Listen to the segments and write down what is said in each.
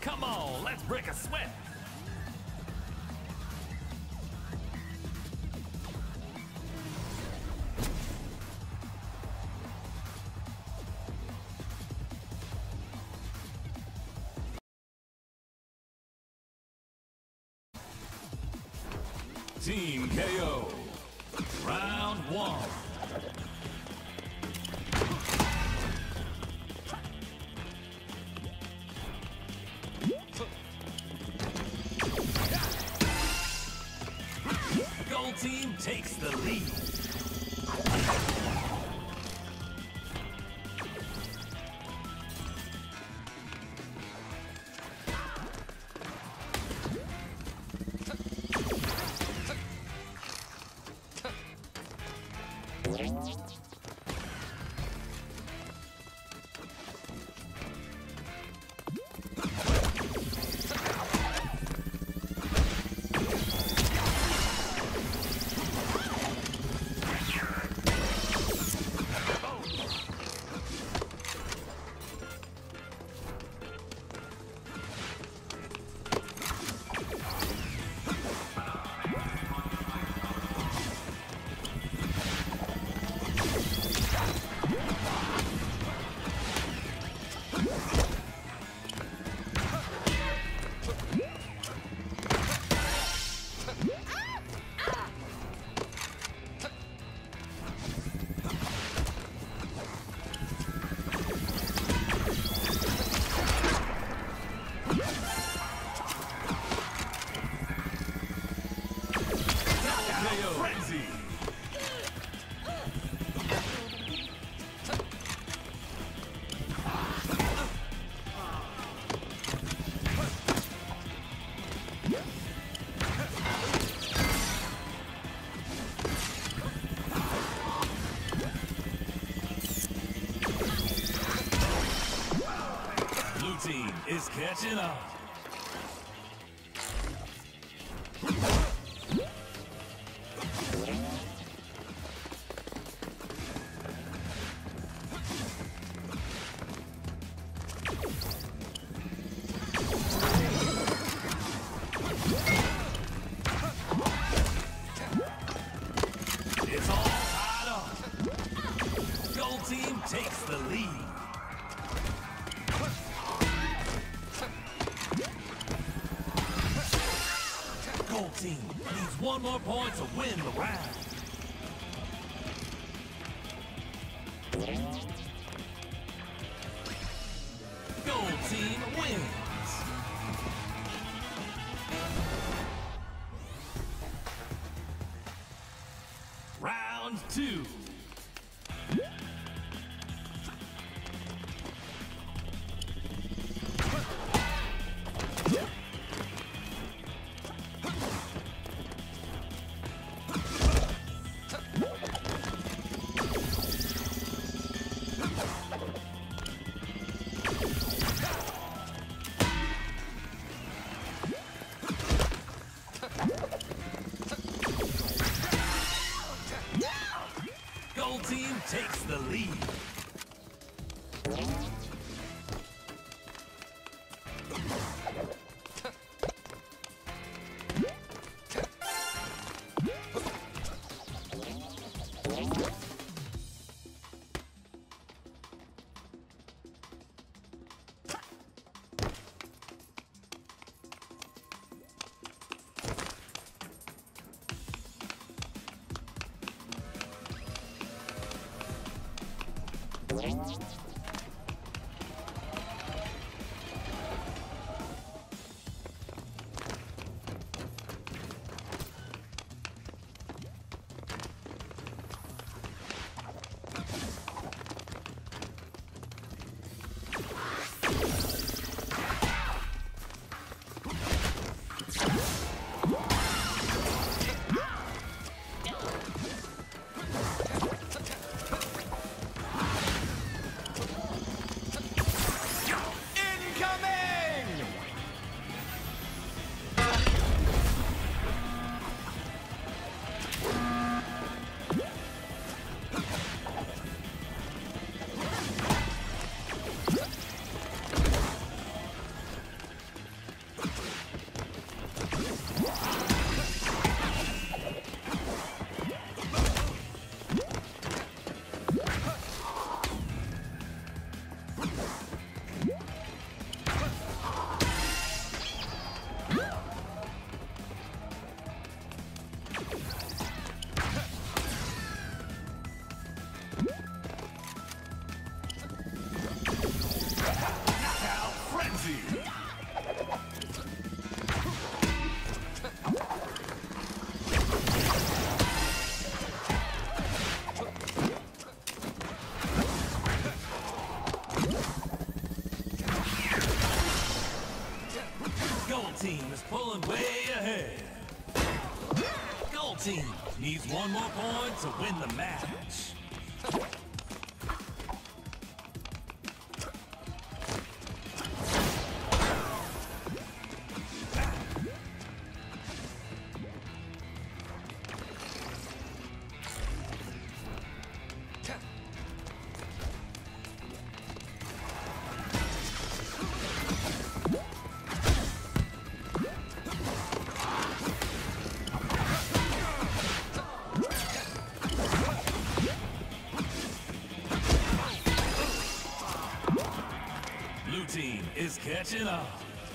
Come on, let's break a sweat. Team KO. Round one. Gold team takes the lead. Team is catching up. It's all tied up. Gold team takes the lead. Gold team needs one more point to win the round. Gold team wins. Round two. Gold team takes the lead. team needs one more point to win the match. Blue team is catching up.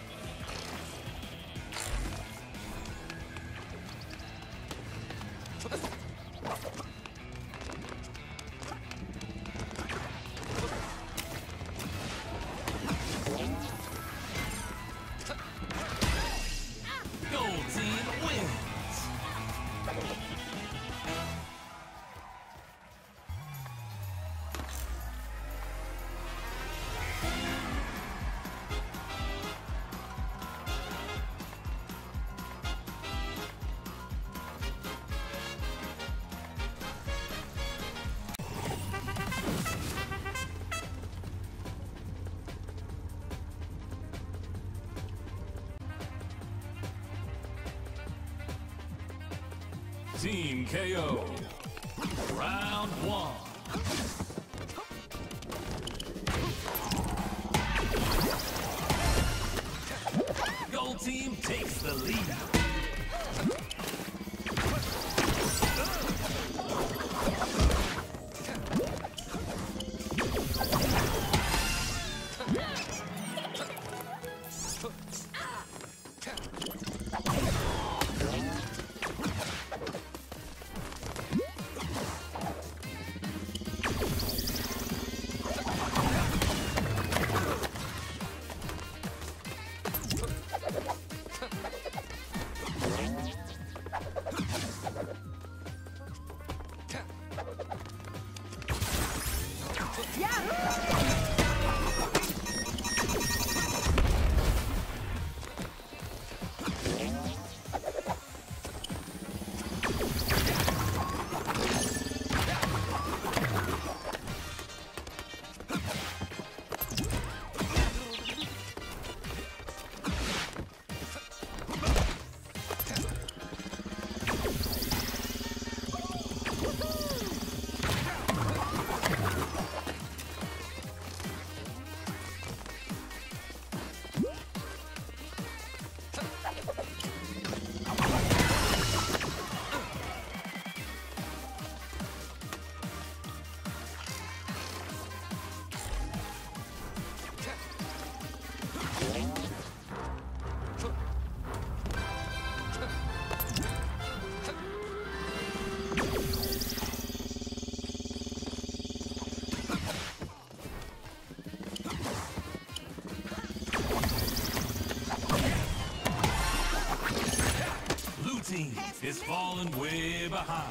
Gold team wins. Team KO. Round 1. Gold team takes the lead. Team is falling way behind.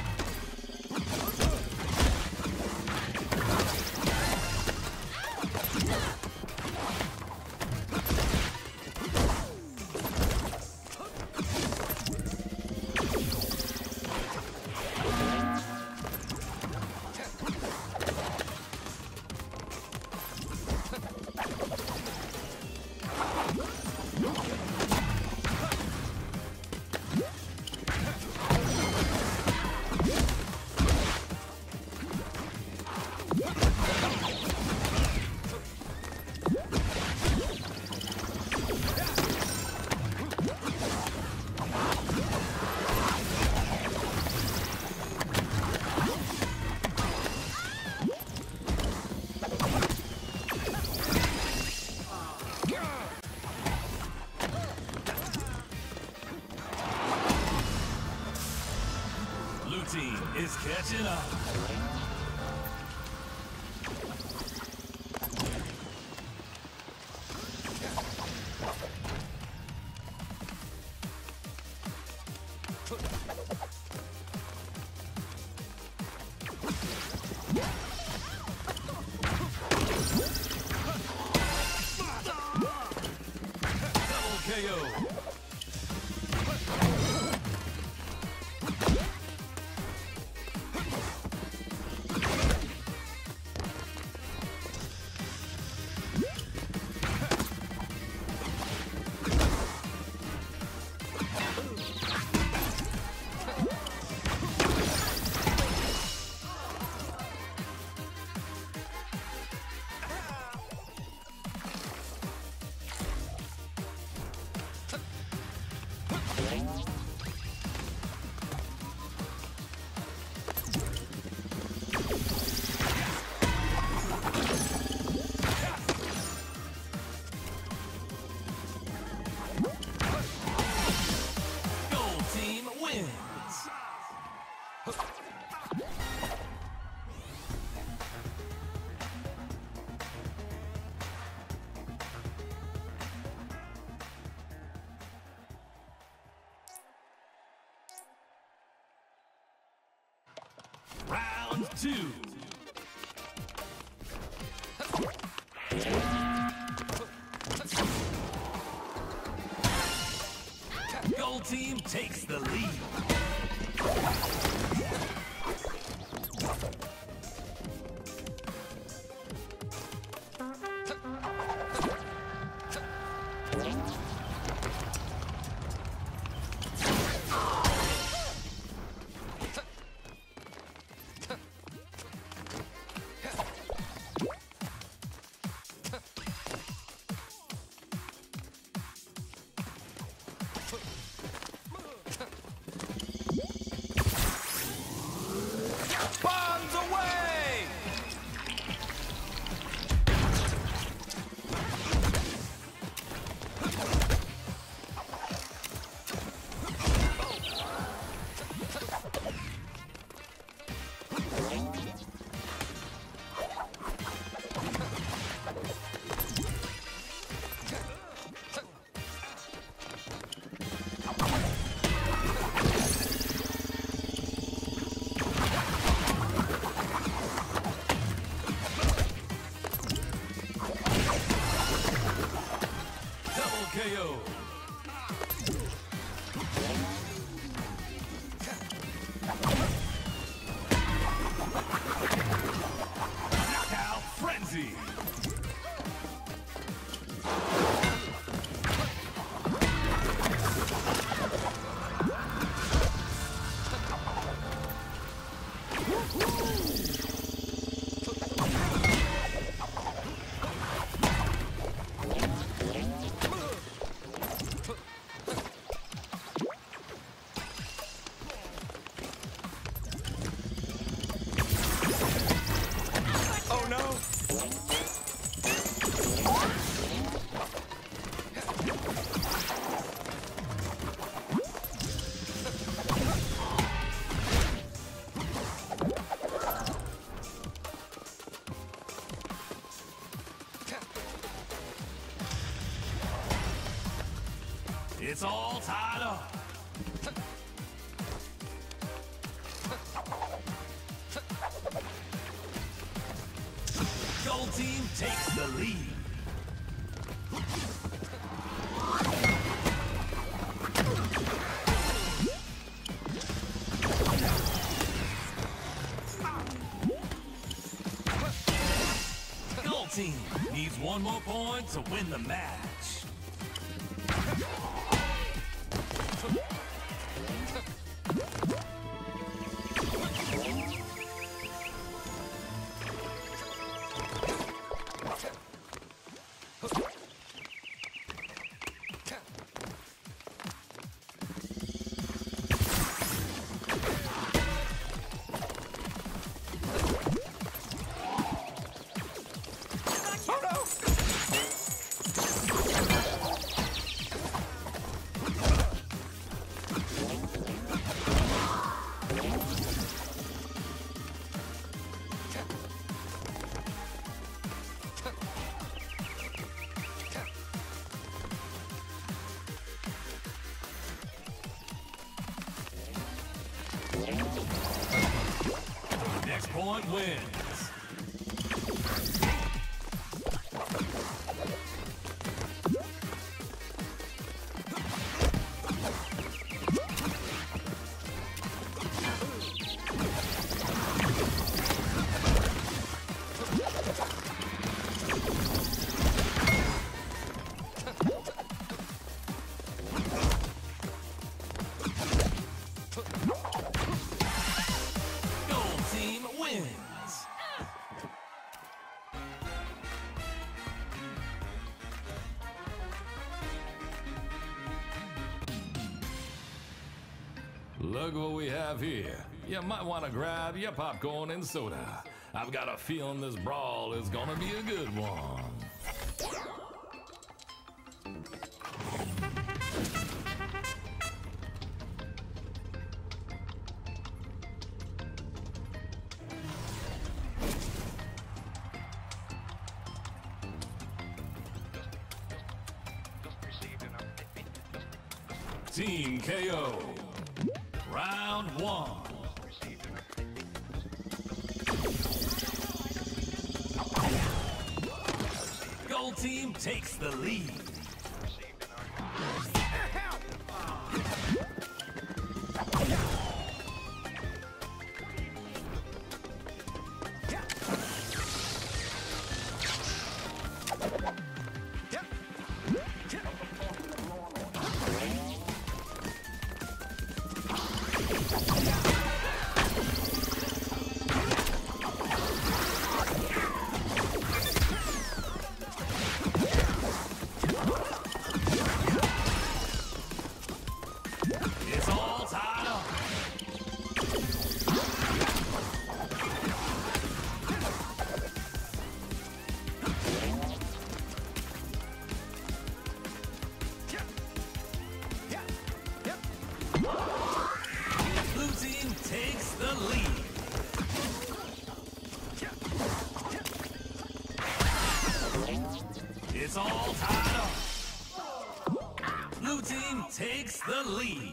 Team is catching up. Double KO. Round 2. Gold team takes the lead. Bombs away! Double KO. Knockout frenzy. Oh no! It's all tied up. Gold team takes the lead. Gold team needs one more point to win the match. Oh no! Next point wins. Gold team wins. Look what we have here. You might want to grab your popcorn and soda. I've got a feeling this brawl is gonna be a good one. Team KO. Round 1. Gold team takes the lead. It's all tied up. Blue team takes the lead. It's all tied up. Blue team takes the lead.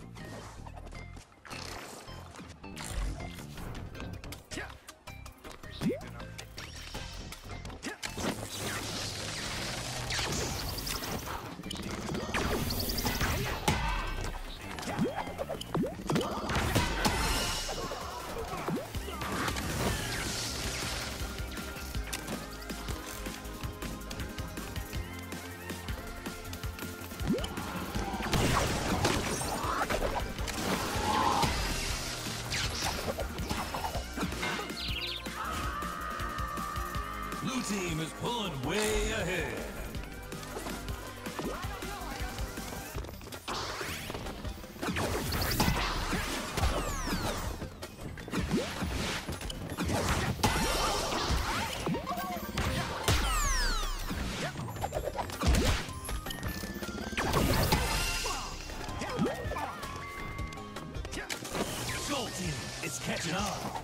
Blue team is pulling way ahead. Gold team is catching up.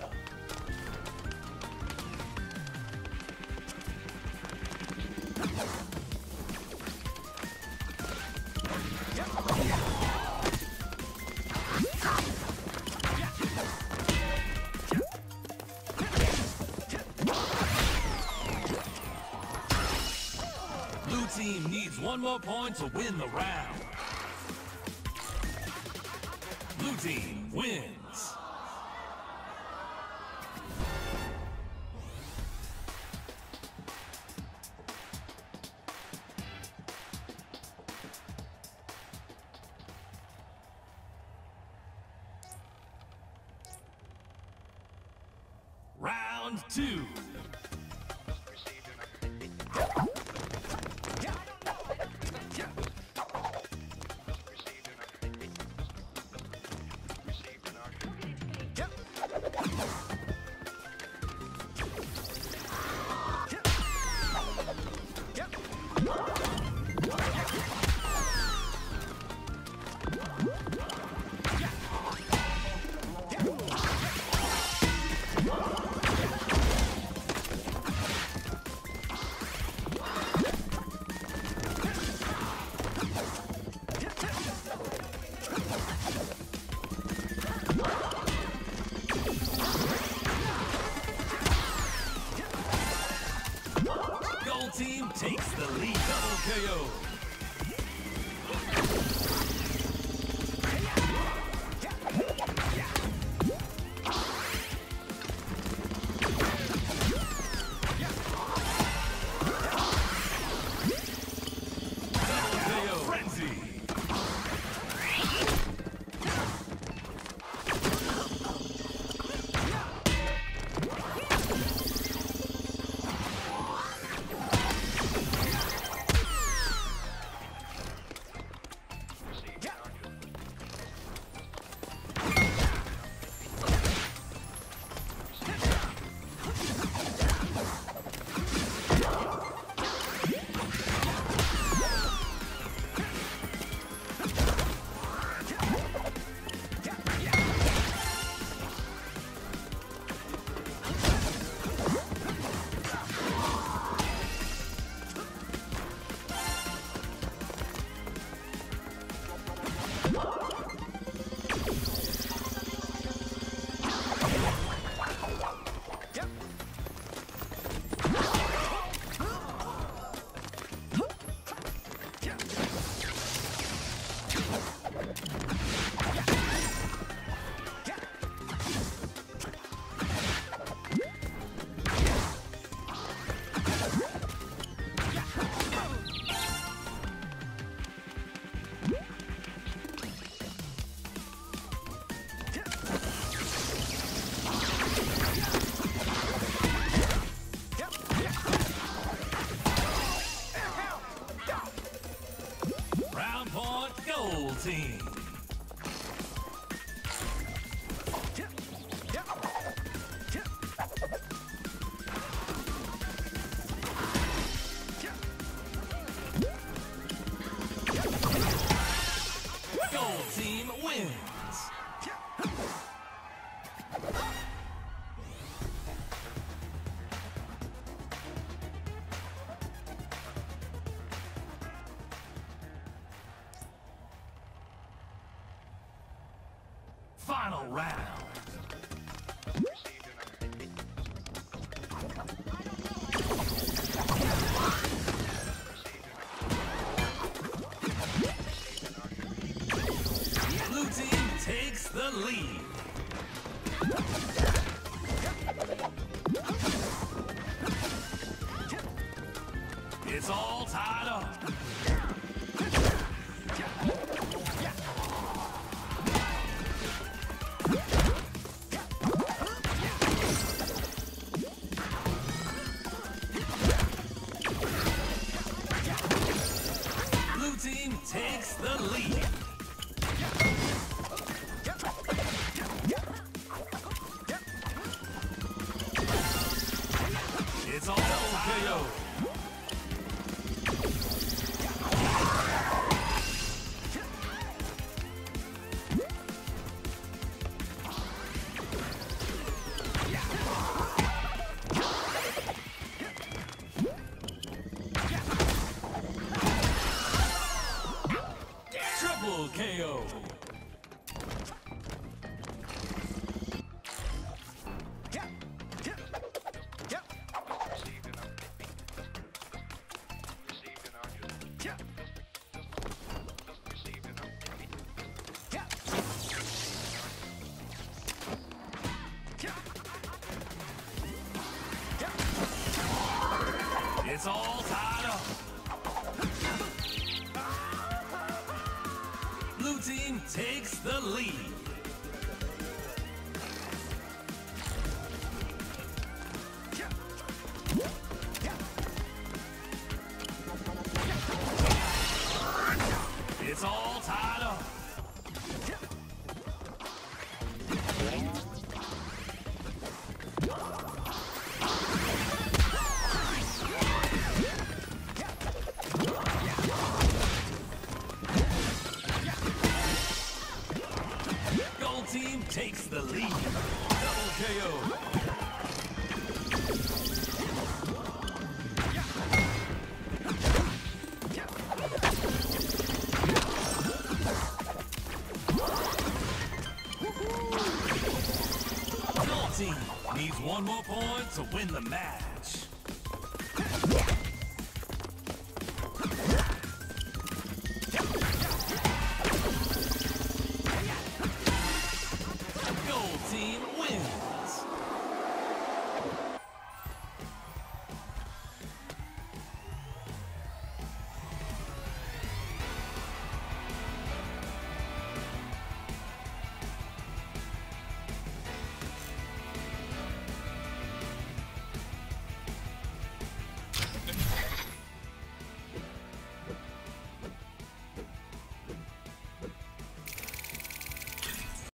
Blue team needs one more point to win the round. Blue team wins. Round 2. Gold team takes the lead. Double KO. team. Gold team wins. Final round. Blue team takes the lead. It's all tied up. Blue team takes the lead. It's all KO. Triple KO. It's all tied up. Blue team takes the lead. It's all tied up. Gold team takes the lead. Double KO. Gold team needs one more point to win the match.